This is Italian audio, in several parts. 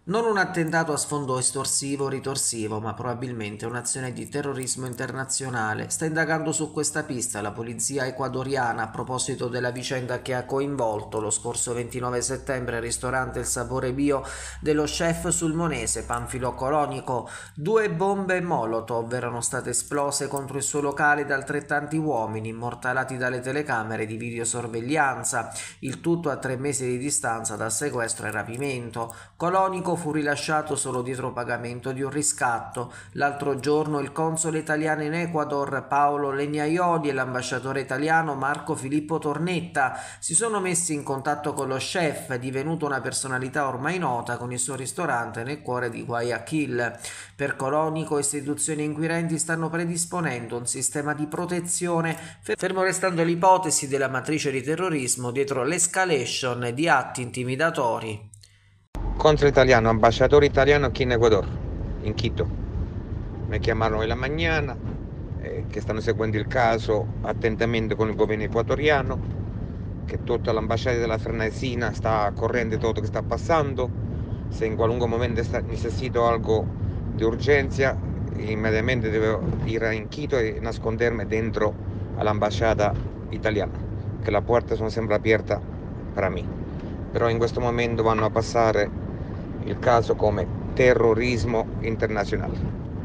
Non un attentato a sfondo estorsivo o ritorsivo, ma probabilmente un'azione di terrorismo internazionale. Sta indagando su questa pista la polizia ecuadoriana a proposito della vicenda che ha coinvolto lo scorso 29 settembre al ristorante Il Sapore Bio dello chef sulmonese Panfilo Colonico. 2 bombe Molotov erano state esplose contro il suo locale da altrettanti uomini, immortalati dalle telecamere di videosorveglianza. Il tutto a 3 mesi di distanza dal sequestro e rapimento. Colonico fu rilasciato solo dietro pagamento di un riscatto. L'altro giorno il console italiano in Ecuador Paolo Legnaioli e l'ambasciatore italiano Marco Filippo Tornetta si sono messi in contatto con lo chef, divenuto una personalità ormai nota, con il suo ristorante nel cuore di Guayaquil. Per Colonico, istituzioni inquirenti stanno predisponendo un sistema di protezione, fermo restando l'ipotesi della matrice di terrorismo dietro l'escalation di atti intimidatori. Console italiano, ambasciatore italiano aquí en Ecuador, in Quito. Mi chiamarono la mañana, che stanno seguendo il caso attentamente con il governo ecuatoriano, che tutta l'ambasciata della Farnesina sta correndo tutto lo che sta passando. Se in qualunque momento necessito algo di urgenza, immediatamente devo ir in Quito e nascondermi dentro all'ambasciata italiana, che la porta sono sempre aperta per me. Però in questo momento vanno a passare il caso come terrorismo internazionale,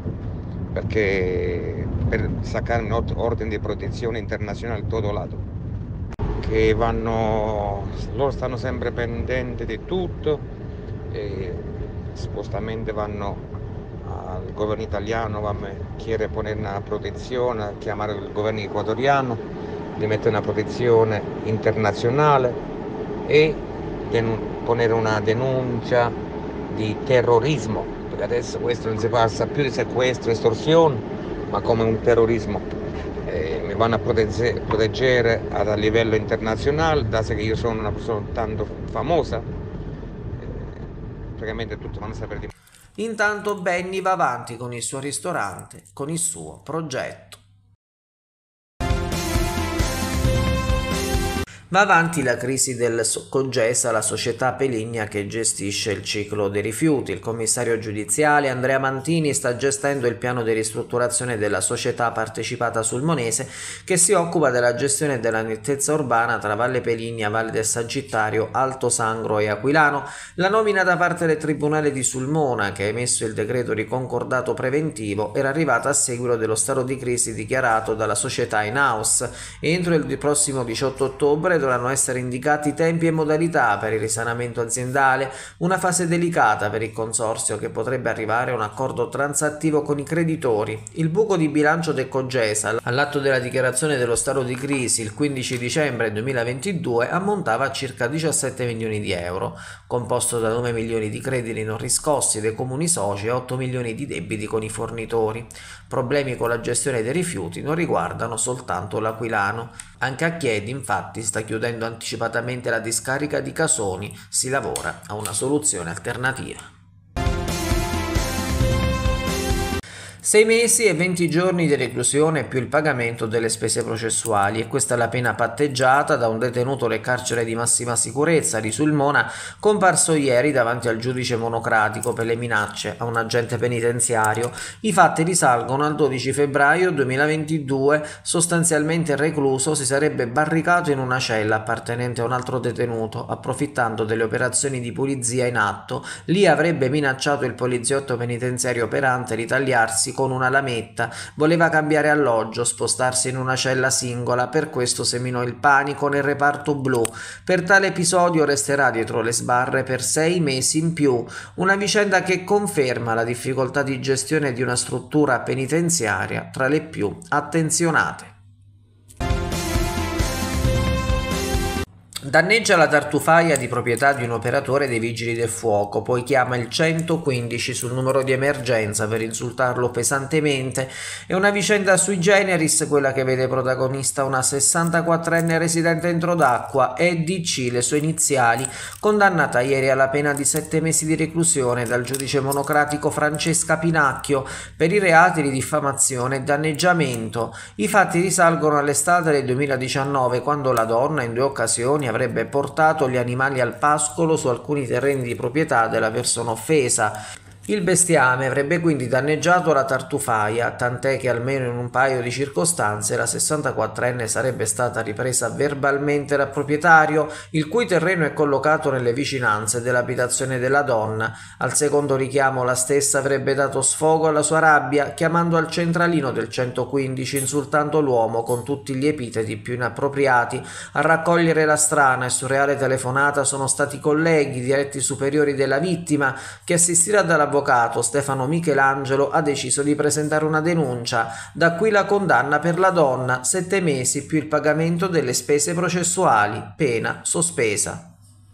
perché per saccare un ordine di protezione internazionale a tutto lato, che loro stanno sempre pendenti di tutto e spostamente vanno al governo italiano, vanno a chiedere ponere una protezione, chiamare il governo ecuatoriano di mettere una protezione internazionale e ponere una denuncia di terrorismo, perché adesso questo non si passa più di sequestro, estorsione, ma come un terrorismo. Mi vanno a proteggere a livello internazionale, dato che io sono una persona tanto famosa, praticamente tutti vanno a sapere di me. Intanto Benny va avanti con il suo ristorante, con il suo progetto. Va avanti la crisi del Cogesa, la società Peligna che gestisce il ciclo dei rifiuti. Il commissario giudiziale Andrea Mantini sta gestendo il piano di ristrutturazione della società partecipata sulmonese che si occupa della gestione della nettezza urbana tra Valle Peligna, Valle del Sagittario, Alto Sangro e Aquilano. La nomina da parte del Tribunale di Sulmona, che ha emesso il decreto di concordato preventivo, era arrivata a seguito dello stato di crisi dichiarato dalla società in house. Entro il prossimo 18 ottobre dovranno essere indicati tempi e modalità per il risanamento aziendale, una fase delicata per il consorzio che potrebbe arrivare a un accordo transattivo con i creditori. Il buco di bilancio del Cogesa, all'atto della dichiarazione dello stato di crisi il 15 dicembre 2022, ammontava a circa 17 milioni di euro, composto da 9 milioni di crediti non riscossi dai comuni soci e 8 milioni di debiti con i fornitori. Problemi con la gestione dei rifiuti non riguardano soltanto l'Aquilano. Anche a Chieti, infatti, sta chiudendo anticipatamente la discarica di Casoni, si lavora a una soluzione alternativa. 6 mesi e 20 giorni di reclusione più il pagamento delle spese processuali, e questa è la pena patteggiata da un detenuto del carcere di massima sicurezza di Sulmona, comparso ieri davanti al giudice monocratico per le minacce a un agente penitenziario. I fatti risalgono al 12 febbraio 2022. Sostanzialmente il recluso si sarebbe barricato in una cella appartenente a un altro detenuto, approfittando delle operazioni di pulizia in atto. Lì avrebbe minacciato il poliziotto penitenziario operante di tagliarsi con una lametta, voleva cambiare alloggio, spostarsi in una cella singola, per questo seminò il panico nel reparto blu. Per tale episodio resterà dietro le sbarre per 6 mesi in più, una vicenda che conferma la difficoltà di gestione di una struttura penitenziaria tra le più attenzionate. Danneggia la tartufaia di proprietà di un operatore dei Vigili del Fuoco, poi chiama il 115 sul numero di emergenza per insultarlo pesantemente. È una vicenda sui generis quella che vede protagonista una 64enne residente entro d'acqua, EDC le sue iniziali, condannata ieri alla pena di 7 mesi di reclusione dal giudice monocratico Francesca Pinacchio per i reati di diffamazione e danneggiamento. I fatti risalgono all'estate del 2019, quando la donna in 2 occasioni avrebbe avrebbe portato gli animali al pascolo su alcuni terreni di proprietà della persona offesa. Il bestiame avrebbe quindi danneggiato la tartufaia, tant'è che almeno in un paio di circostanze la 64enne sarebbe stata ripresa verbalmente dal proprietario, il cui terreno è collocato nelle vicinanze dell'abitazione della donna. Al secondo richiamo la stessa avrebbe dato sfogo alla sua rabbia, chiamando al centralino del 115, insultando l'uomo con tutti gli epiteti più inappropriati. A raccogliere la strana e surreale telefonata sono stati colleghi, diretti superiori della vittima, che assistita dall'avvocato Stefano Michelangelo ha deciso di presentare una denuncia. Da qui la condanna per la donna, 7 mesi più il pagamento delle spese processuali, pena sospesa.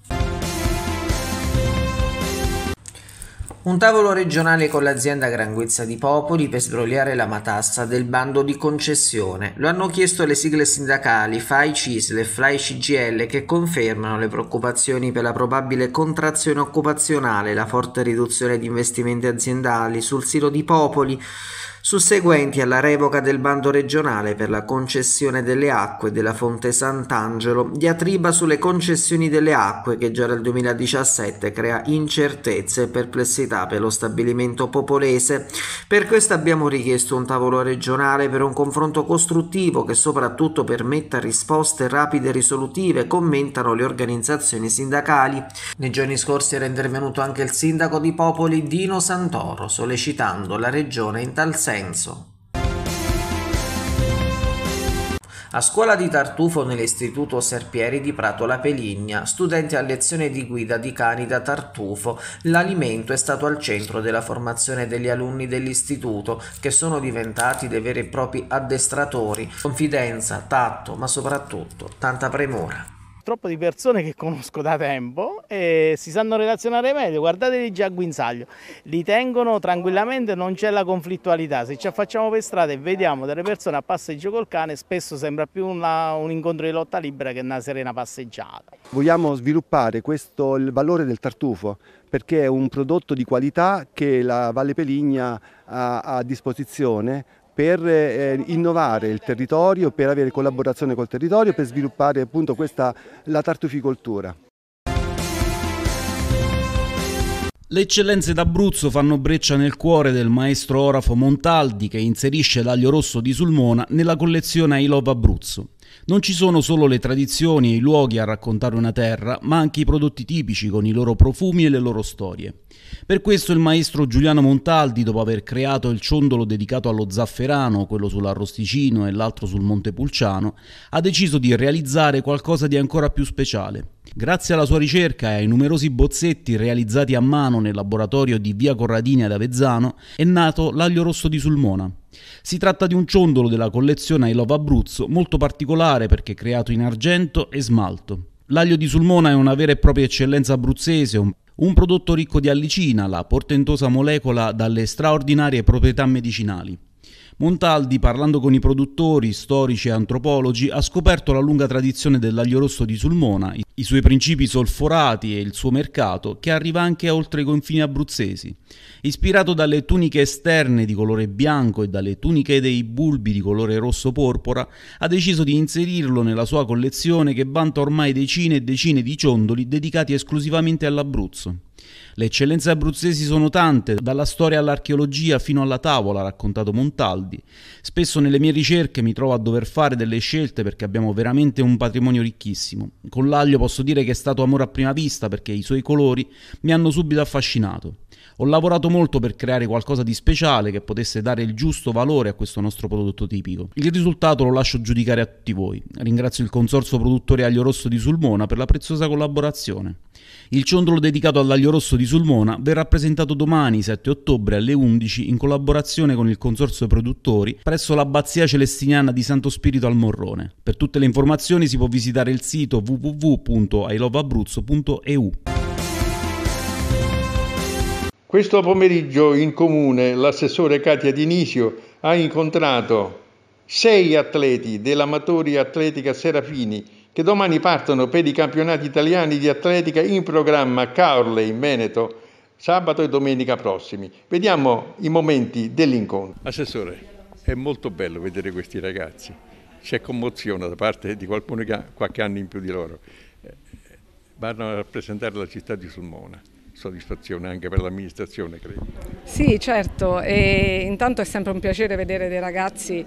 Un tavolo regionale con l'azienda Gran Guizza di Popoli per sbrogliare la matassa del bando di concessione. Lo hanno chiesto le sigle sindacali FAI CISL e FLAI CGIL, che confermano le preoccupazioni per la probabile contrazione occupazionale e la forte riduzione di investimenti aziendali sul sito di Popoli, susseguenti alla revoca del bando regionale per la concessione delle acque della fonte Sant'Angelo. Diatriba sulle concessioni delle acque che già dal 2017 crea incertezze e perplessità per lo stabilimento popolese. Per questo abbiamo richiesto un tavolo regionale per un confronto costruttivo che soprattutto permetta risposte rapide e risolutive, commentano le organizzazioni sindacali. Nei giorni scorsi era intervenuto anche il sindaco di Popoli Dino Santoro, sollecitando la regione in tal senso. A scuola di Tartufo nell'istituto Serpieri di Prato La Peligna, studenti a lezione di guida di cani da Tartufo, l'alimento è stato al centro della formazione degli alunni dell'istituto, che sono diventati dei veri e propri addestratori. Confidenza, tatto, ma soprattutto tanta premura. Troppo di persone che conosco da tempo e si sanno relazionare meglio, guardatevi già a Guinzaglio, li tengono tranquillamente, non c'è la conflittualità. Se ci affacciamo per strada e vediamo delle persone a passeggio col cane, spesso sembra più un incontro di lotta libera che una serena passeggiata. Vogliamo sviluppare il valore del tartufo, perché è un prodotto di qualità che la Valle Peligna ha a disposizione per innovare il territorio, per avere collaborazione col territorio, per sviluppare appunto la tartuficoltura. Le eccellenze d'Abruzzo fanno breccia nel cuore del maestro orafo Montaldi, che inserisce l'aglio rosso di Sulmona nella collezione I Love Abruzzo. Non ci sono solo le tradizioni e i luoghi a raccontare una terra, ma anche i prodotti tipici con i loro profumi e le loro storie. Per questo il maestro Giuliano Montaldi, dopo aver creato il ciondolo dedicato allo zafferano, quello sull'arrosticino e l'altro sul Montepulciano, ha deciso di realizzare qualcosa di ancora più speciale. Grazie alla sua ricerca e ai numerosi bozzetti realizzati a mano nel laboratorio di Via Corradini ad Avezzano, è nato l'aglio rosso di Sulmona. Si tratta di un ciondolo della collezione I Love Abruzzo molto particolare perché creato in argento e smalto. L'aglio di Sulmona è una vera e propria eccellenza abruzzese, un prodotto ricco di allicina, la portentosa molecola dalle straordinarie proprietà medicinali. Montaldi, parlando con i produttori, storici e antropologi, ha scoperto la lunga tradizione dell'aglio rosso di Sulmona, i suoi principi solforati e il suo mercato, che arriva anche oltre i confini abruzzesi. Ispirato dalle tuniche esterne di colore bianco e dalle tuniche dei bulbi di colore rosso porpora, ha deciso di inserirlo nella sua collezione che vanta ormai decine e decine di ciondoli dedicati esclusivamente all'Abruzzo. Le eccellenze abruzzesi sono tante, dalla storia all'archeologia fino alla tavola, ha raccontato Montaldi. Spesso nelle mie ricerche mi trovo a dover fare delle scelte perché abbiamo veramente un patrimonio ricchissimo. Con l'aglio posso dire che è stato amore a prima vista perché i suoi colori mi hanno subito affascinato. Ho lavorato molto per creare qualcosa di speciale che potesse dare il giusto valore a questo nostro prodotto tipico. Il risultato lo lascio giudicare a tutti voi. Ringrazio il Consorzio Produttori Aglio Rosso di Sulmona per la preziosa collaborazione. Il ciondolo dedicato all'aglio rosso di Sulmona verrà presentato domani, 7 ottobre, alle 11, in collaborazione con il Consorzio Produttori, presso l'Abbazia Celestiniana di Santo Spirito al Morrone. Per tutte le informazioni si può visitare il sito www.iloveabruzzo.eu. Questo pomeriggio in comune l'assessore Katia Dinisio ha incontrato 6 atleti dell'Amatori Atletica Serafini che domani partono per i campionati italiani di atletica in programma a Caorle in Veneto, sabato e domenica prossimi. Vediamo i momenti dell'incontro. Assessore, è molto bello vedere questi ragazzi, c'è commozione da parte di qualcuno che ha qualche anno in più di loro. vanno a rappresentare la città di Sulmona. Soddisfazione anche per l'amministrazione, credo. Sì, certo, e intanto è sempre un piacere vedere dei ragazzi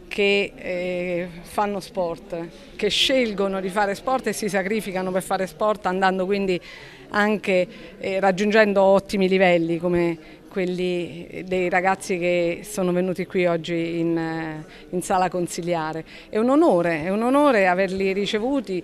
che fanno sport, che scelgono di fare sport e si sacrificano per fare sport, andando quindi anche raggiungendo ottimi livelli come quelli dei ragazzi che sono venuti qui oggi in sala consiliare. È un onore averli ricevuti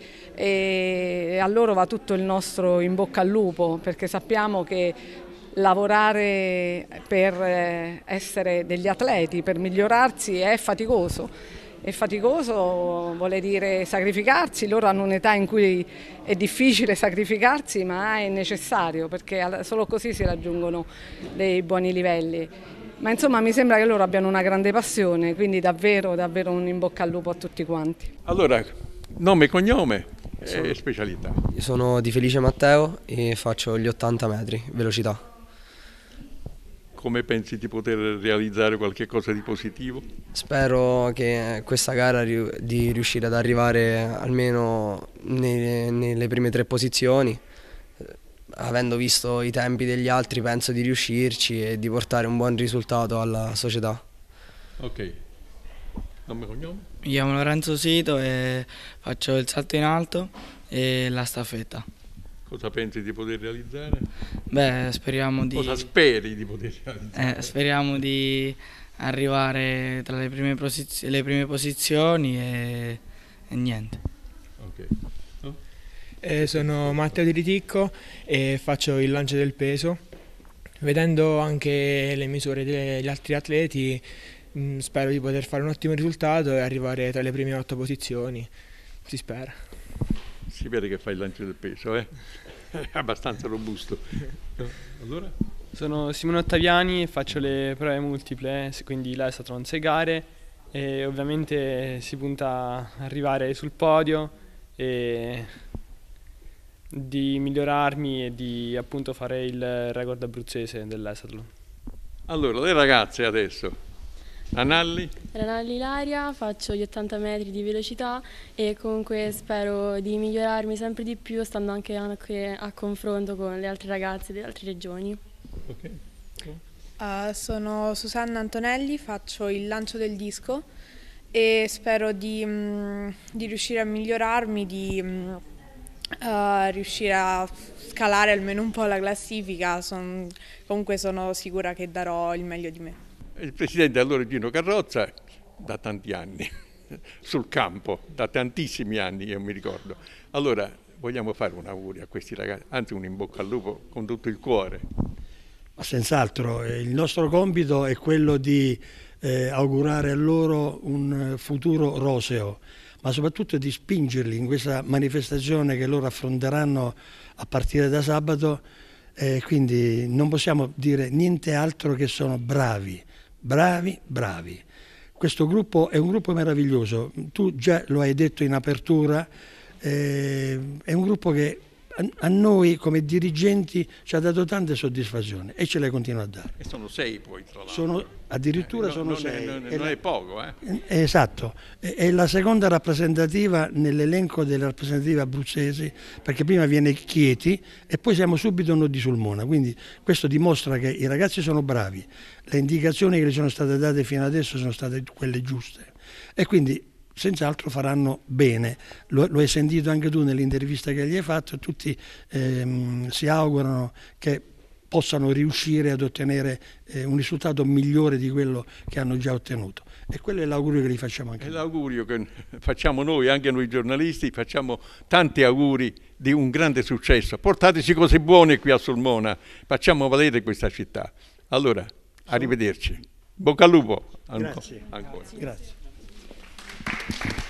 e a loro va tutto il nostro in bocca al lupo, perché sappiamo che lavorare per essere degli atleti, per migliorarsi è faticoso. È faticoso, vuole dire sacrificarsi, loro hanno un'età in cui è difficile sacrificarsi, ma è necessario, perché solo così si raggiungono dei buoni livelli. Ma insomma mi sembra che loro abbiano una grande passione, quindi davvero un in bocca al lupo a tutti quanti. Allora, nome e cognome e specialità. Io sono Di Felice Matteo e faccio gli 80 metri, velocità. Come pensi di poter realizzare qualche cosa di positivo? Spero che questa gara di riuscire ad arrivare almeno nelle prime 3 posizioni. Avendo visto i tempi degli altri penso di riuscirci e di portare un buon risultato alla società. Ok. Nome e cognome? Mi chiamo Lorenzo Sito e faccio il salto in alto e la staffetta. Cosa pensi di poter realizzare? Beh, speriamo di... Cosa speri di poter realizzare? Speriamo di arrivare tra le prime posizioni e niente. Ok. No? Sono Matteo Di Riticco e faccio il lancio del peso. Vedendo anche le misure degli altri atleti, spero di poter fare un ottimo risultato e arrivare tra le prime 8 posizioni. Si spera. Si vede che fai il lancio del peso, È abbastanza robusto. Allora? Sono Simone Ottaviani e faccio le prove multiple, quindi l'Esathlon 6 gare e ovviamente si punta a arrivare sul podio e di migliorarmi e di appunto fare il record abruzzese dell'Esathlon. Allora, le ragazze adesso. Ranalli? Ranalli Ilaria, faccio gli 80 metri di velocità e comunque spero di migliorarmi sempre di più, stando anche a confronto con le altre ragazze delle altre regioni. Okay. Sono Susanna Antonelli, faccio il lancio del disco e spero di riuscire a migliorarmi, di riuscire a scalare almeno un po' la classifica. Comunque sono sicura che darò il meglio di me. Il presidente allora Gino Carrozza da tanti anni sul campo, da tantissimi anni io mi ricordo. Allora vogliamo fare un augurio a questi ragazzi, anzi un in bocca al lupo con tutto il cuore. Senz'altro, il nostro compito è quello di augurare a loro un futuro roseo, ma soprattutto di spingerli in questa manifestazione che loro affronteranno a partire da sabato, quindi non possiamo dire niente altro che sono bravi. Questo gruppo è un gruppo meraviglioso, tu già lo hai detto in apertura, è un gruppo che a noi come dirigenti ci ha dato tante soddisfazioni e ce le continua a dare. E sono 6 poi tra l'altro. Addirittura sono 6. Non è poco. Esatto, è la seconda rappresentativa nell'elenco delle rappresentative abruzzesi, perché prima viene Chieti e poi siamo subito noi di Sulmona, quindi questo dimostra che i ragazzi sono bravi, le indicazioni che gli sono state date fino adesso sono state quelle giuste e quindi senz'altro faranno bene, lo hai sentito anche tu nell'intervista che gli hai fatto, tutti si augurano che possano riuscire ad ottenere un risultato migliore di quello che hanno già ottenuto e quello è l'augurio che gli facciamo anche noi. È l'augurio che facciamo noi, anche noi giornalisti, facciamo tanti auguri di un grande successo, portateci cose buone qui a Sulmona, facciamo valere questa città. Allora, arrivederci, bocca al lupo. Grazie. Ancora. Grazie.